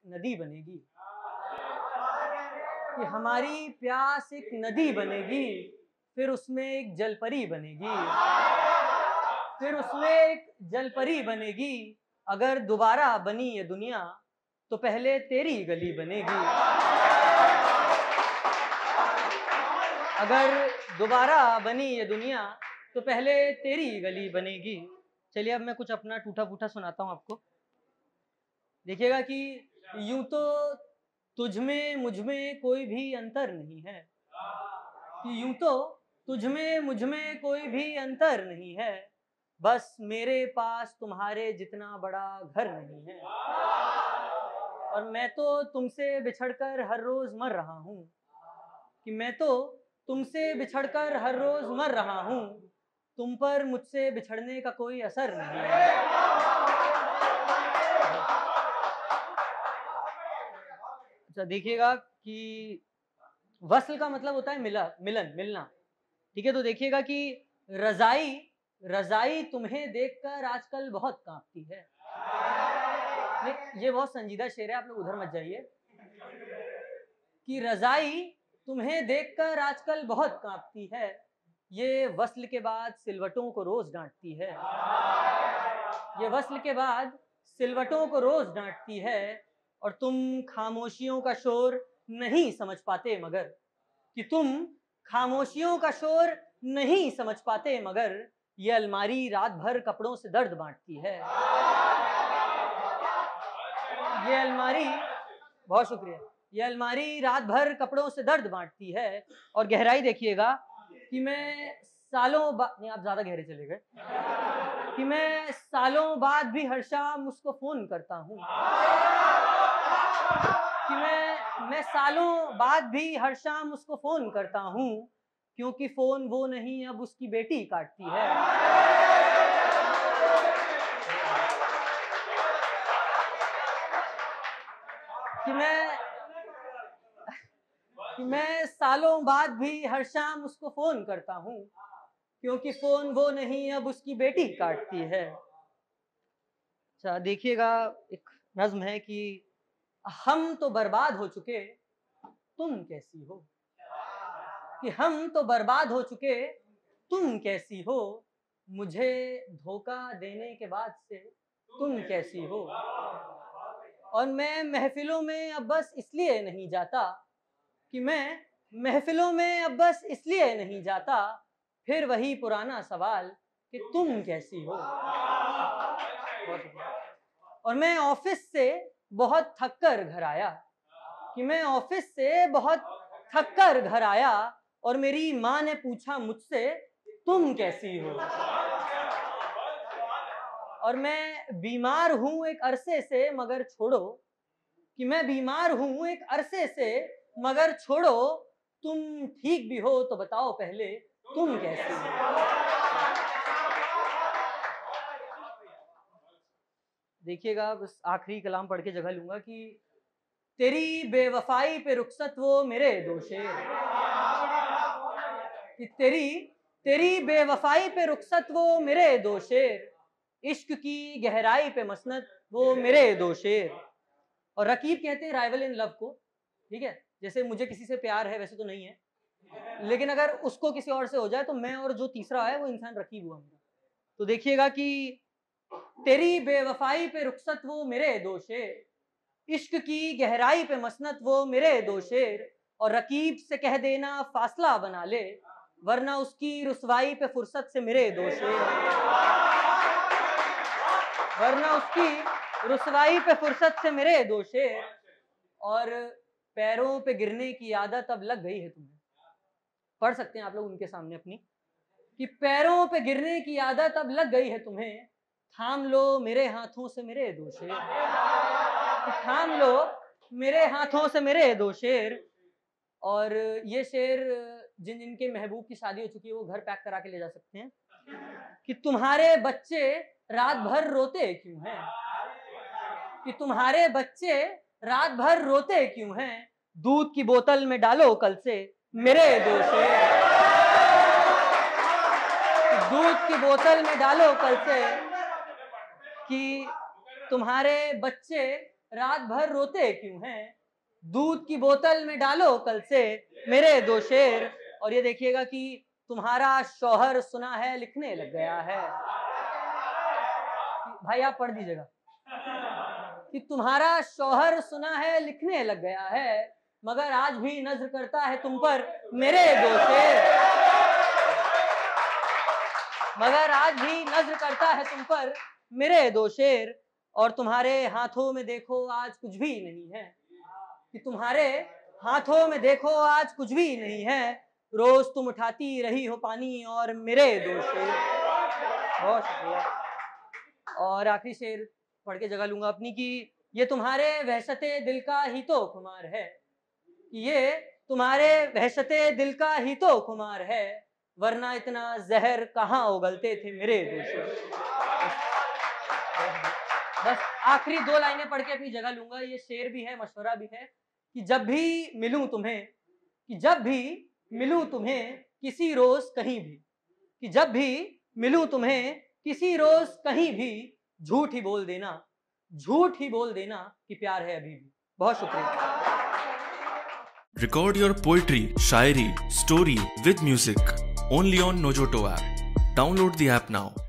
नदी बनेगी, कि हमारी प्यास एक नदी बनेगी, फिर उसमें एक जलपरी बनेगी, फिर उसमें एक जलपरी बनेगी। अगर दोबारा बनी ये दुनिया तो पहले तेरी गली बनेगी। अगर दोबारा बनी ये दुनिया तो पहले तेरी गली बनेगी। चलिए अब मैं कुछ अपना टूटा फूटा सुनाता हूँ आपको। देखिएगा कि यूं तो तुझ में मुझ में कोई भी अंतर नहीं है, कि यूं तो तुझ में मुझ में कोई भी अंतर नहीं है, बस मेरे पास तुम्हारे जितना बड़ा घर नहीं है। और मैं तो तुमसे बिछड़कर हर रोज मर रहा हूँ, कि मैं तो तुमसे बिछड़कर हर रोज मर रहा हूँ, तुम पर मुझसे बिछड़ने का कोई असर नहीं है। अच्छा देखिएगा कि वस्ल का मतलब होता है मिलन, मिलना, ठीक है। तो देखिएगा कि रजाई तुम्हें देखकर आजकल बहुत कांपती है। ये बहुत संजीदा शेर है, आप लोग उधर मत जाइए। कि रजाई तुम्हें देखकर आजकल बहुत कांपती है, ये वस्ल के बाद सिलवटों को रोज डांटती है। ये वस्ल के बाद सिलवटों को रोज डांटती है, और तुम खामोशियों का शोर नहीं समझ पाते मगर, कि तुम खामोशियों का शोर नहीं समझ पाते मगर, ये अलमारी रात भर कपड़ों से दर्द बांटती है। ये अलमारी, बहुत शुक्रिया, ये अलमारी रात भर कपड़ों से दर्द बांटती है। और गहराई देखिएगा कि मैं सालों बाद, नहीं आप ज्यादा गहरे चले गए, कि मैं सालों बाद भी हर शाम उसको फोन करता हूँ, कि मैं सालों बाद भी हर शाम उसको फोन करता हूँ, क्योंकि फोन वो नहीं अब उसकी बेटी काटती है। कि मैं सालों बाद भी हर शाम उसको फोन करता हूँ, क्योंकि फोन वो नहीं अब उसकी बेटी काटती है। अच्छा देखिएगा, एक नज्म है कि हम तो बर्बाद हो चुके तुम कैसी हो, कि हम तो बर्बाद हो चुके तुम कैसी हो, मुझे धोखा देने के बाद से तुम कैसी हो। और मैं महफिलों में अब बस इसलिए नहीं जाता, कि मैं महफिलों में अब बस इसलिए नहीं जाता, फिर वही पुराना सवाल कि तुम कैसी हो। और मैं ऑफिस से बहुत थक कर घर आया, कि मैं ऑफिस से बहुत थक कर घर आया, और मेरी माँ ने पूछा मुझसे तुम कैसी हो। और मैं बीमार हूँ एक अरसे से मगर छोड़ो, कि मैं बीमार हूँ एक अरसे से मगर छोड़ो, तुम ठीक भी हो तो बताओ पहले तुम कैसी हो। देखिएगा बस आखिरी कलाम पढ़ के जगह लूंगा कि तेरी बेवफाई पे रुखसत वो मेरे दोषे, कि तेरी बेवफाई पे रुखसत वो मेरे दोषेर, इश्क की गहराई पे मसनत वो मेरे दोषेर। और रकीब कहते हैं राइवल इन लव को, ठीक है, जैसे मुझे किसी से प्यार है वैसे तो नहीं है, लेकिन अगर उसको किसी और से हो जाए तो मैं और जो तीसरा है वो इंसान रकीब हुआ मेरा। तो देखिएगा कि तेरी बेवफाई पे रुखसत वो मेरे दोषेर, इश्क की गहराई पे मसनत वो मेरे दोषेर, और रकीब से कह देना फासला बना ले, वरना उसकी रुसवाई पे फुर्सत से मेरे दोषेर, वरना उसकी रुसवाई पे फुर्सत से मेरे दोषेर। और पैरों पे गिरने की आदत अब लग गई है तुम्हें, पढ़ सकते हैं आप लोग उनके सामने अपनी, कि पैरों पे गिरने की आदत अब लग गई है तुम्हें, थाम लो मेरे हाथों से मेरे दोषेर, थाम लो मेरे हाथों से मेरे दोषेर। और ये शेर जिन जिनके महबूब की शादी हो चुकी है वो घर पैक करा के ले जा सकते हैं, कि तुम्हारे बच्चे रात भर रोते क्यों हैं, कि तुम्हारे बच्चे रात भर रोते क्यों हैं, दूध की बोतल में डालो कल से मेरे दोषेर, दूध की बोतल में डालो कल से, कि तुम्हारे बच्चे रात भर रोते क्यों हैं, दूध की बोतल में डालो कल से मेरे दो शेर। और ये देखिएगा कि तुम्हारा शौहर सुना है लिखने लग गया है। भाई आप पढ़ दीजिएगा कि तुम्हारा शौहर सुना है लिखने लग गया है, मगर आज भी नजर करता है तुम पर मेरे दो शेर, मगर आज भी नजर करता है तुम पर मेरे दो शेर। और तुम्हारे हाथों में देखो आज कुछ भी नहीं है, कि तुम्हारे हाथों में देखो आज कुछ भी नहीं है, रोज तुम उठाती रही हो पानी और मेरे दो शेर। बहुत शुक्रिया। और आखिरी शेर पढ़ के जगह लूंगा अपनी कि ये तुम्हारे वहशते दिल का ही तो खुमार है, ये तुम्हारे वहशते दिल का ही तो खुमार है, वरना इतना जहर कहाँ उगलते थे मेरे दो शेर। बस आखिरी दो लाइनें पढ़ के अपनी जगह लूंगा। ये शेर भी है, मशवरा भी है कि जब भी मिलूं तुम्हें, कि जब भी मिलूं तुम्हें किसी रोज कहीं भी, कि जब भी मिलूं तुम्हें किसी रोज कहीं भी, झूठ ही बोल देना, झूठ ही बोल देना कि प्यार है अभी भी। बहुत शुक्रिया। Record your poetry, Shayari, story with music only on Nojoto app. Download the app now.